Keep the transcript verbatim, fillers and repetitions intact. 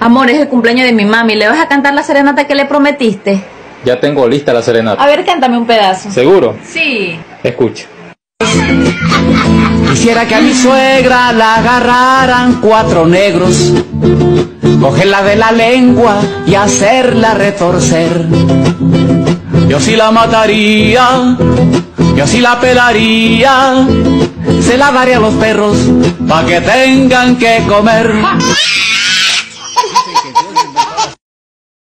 Amor, es el cumpleaños de mi mami. ¿Le vas a cantar la serenata que le prometiste? Ya tengo lista la serenata. A ver, cántame un pedazo. ¿Seguro? Sí. Escucha. Quisiera que a mi suegra la agarraran cuatro negros, cogerla de la lengua y hacerla retorcer. Yo sí la mataría, yo sí la pelaría, se la daría a los perros pa' que tengan que comer.